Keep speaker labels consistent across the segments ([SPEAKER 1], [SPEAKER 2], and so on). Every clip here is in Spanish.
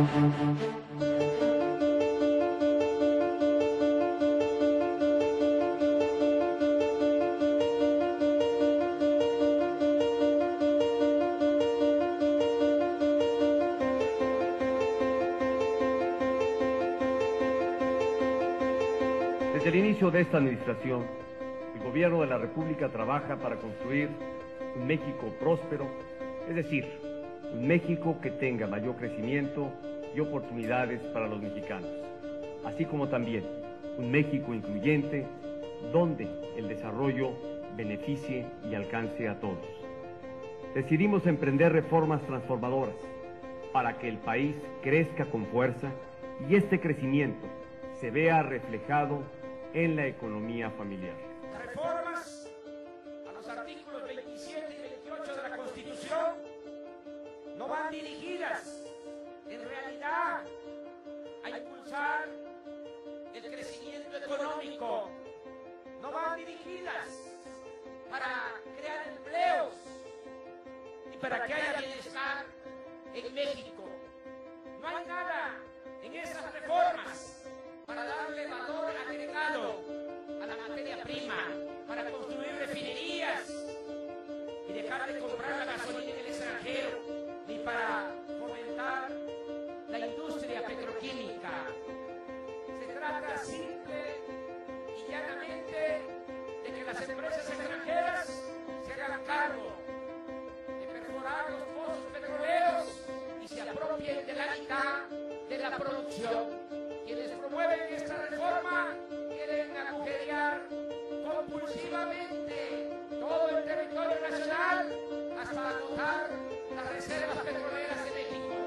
[SPEAKER 1] Desde el inicio de esta administración, el gobierno de la República trabaja para construir un México próspero, es decir, un México que tenga mayor crecimiento y oportunidades para los mexicanos, así como también un México incluyente, donde el desarrollo beneficie y alcance a todos. Decidimos emprender reformas transformadoras para que el país crezca con fuerza y este crecimiento se vea reflejado en la economía familiar.
[SPEAKER 2] Reformas a los artículos 27 y 28 de la Constitución no van dirigidas en realidad a impulsar el crecimiento económico, no van dirigidas para crear empleos y para que haya bienestar en México. No hay nada en esas reformas para darle valor agregado a la materia prima, para construir refinerías y dejar de comprar la gasolina en el extranjero, ni para fomentar la industria petroquímica. Se trata simple y llanamente de que las empresas extranjeras se hagan cargo de perforar los pozos petroleros y se apropien de la mitad de la producción. Quienes promueven esta reforma quieren agujerear compulsivamente todo el territorio nacional hasta agotar las reservas petroleras de México.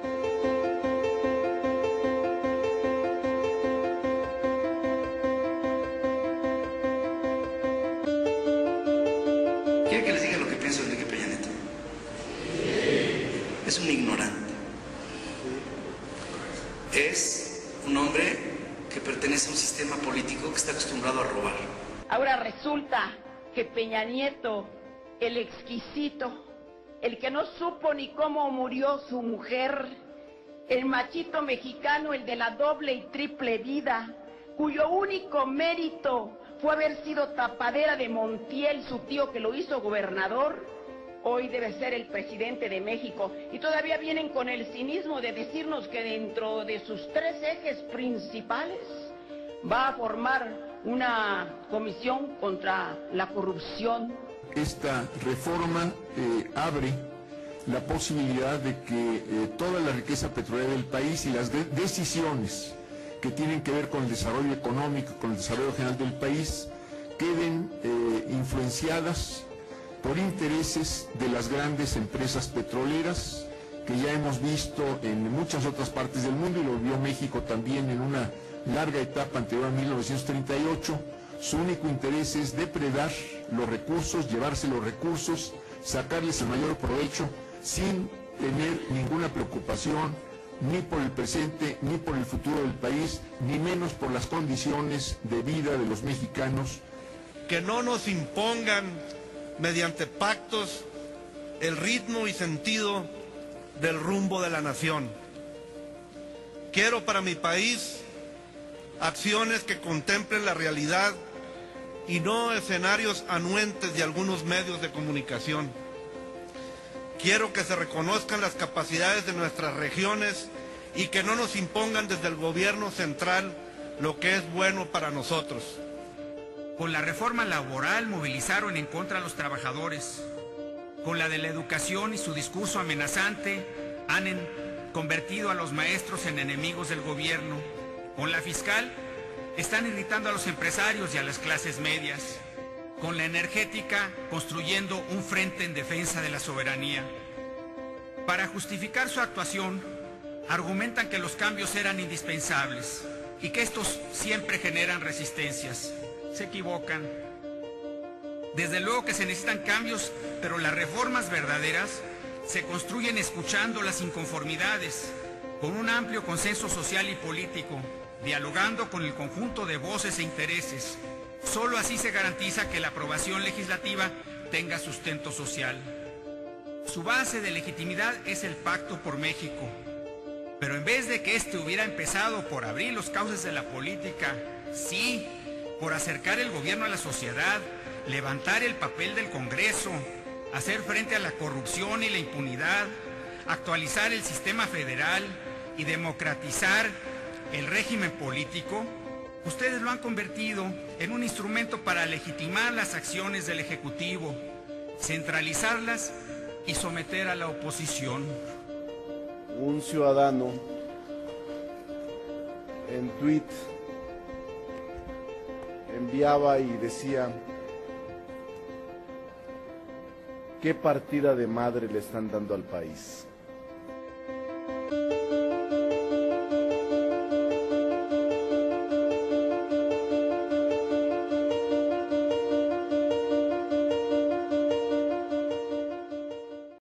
[SPEAKER 3] ¿Quiere que les diga lo que pienso de Enrique Peña Nieto? Es un ignorante. Es un hombre que pertenece a un sistema político que está acostumbrado a robar.
[SPEAKER 4] Ahora resulta que Peña Nieto, el exquisito, el que no supo ni cómo murió su mujer, el machito mexicano, el de la doble y triple vida, cuyo único mérito fue haber sido tapadera de Montiel, su tío que lo hizo gobernador, hoy debe ser el presidente de México. Y todavía vienen con el cinismo de decirnos que dentro de sus 3 ejes principales va a formar una comisión contra la corrupción.
[SPEAKER 5] Esta reforma abre la posibilidad de que toda la riqueza petrolera del país y las decisiones que tienen que ver con el desarrollo económico, con el desarrollo general del país, queden influenciadas por intereses de las grandes empresas petroleras, que ya hemos visto en muchas otras partes del mundo, y lo vio México también en una larga etapa anterior a 1938. Su único interés es depredar los recursos, llevarse los recursos, sacarles el mayor provecho, sin tener ninguna preocupación ni por el presente, ni por el futuro del país, ni menos por las condiciones de vida de los mexicanos.
[SPEAKER 6] Que no nos impongan mediante pactos el ritmo y sentido del rumbo de la nación. Quiero para mi país acciones que contemplen la realidad y no escenarios anuentes de algunos medios de comunicación. Quiero que se reconozcan las capacidades de nuestras regiones y que no nos impongan desde el gobierno central lo que es bueno para nosotros.
[SPEAKER 7] Con la reforma laboral movilizaron en contra de los trabajadores. Con la de la educación y su discurso amenazante han convertido a los maestros en enemigos del gobierno. Con la fiscal están irritando a los empresarios y a las clases medias. Con la energética construyendo un frente en defensa de la soberanía. Para justificar su actuación, argumentan que los cambios eran indispensables y que estos siempre generan resistencias. Se equivocan. Desde luego que se necesitan cambios, pero las reformas verdaderas se construyen escuchando las inconformidades, con un amplio consenso social y político, dialogando con el conjunto de voces e intereses. Solo así se garantiza que la aprobación legislativa tenga sustento social. Su base de legitimidad es el Pacto por México. Pero en vez de que este hubiera empezado por abrir los cauces de la política, sí, por acercar el gobierno a la sociedad, levantar el papel del Congreso, hacer frente a la corrupción y la impunidad, actualizar el sistema federal y democratizar el régimen político, ustedes lo han convertido en un instrumento para legitimar las acciones del Ejecutivo, centralizarlas y someter a la oposición.
[SPEAKER 8] Un ciudadano en tweet enviaba y decía: ¿qué partida de madre le están dando al país?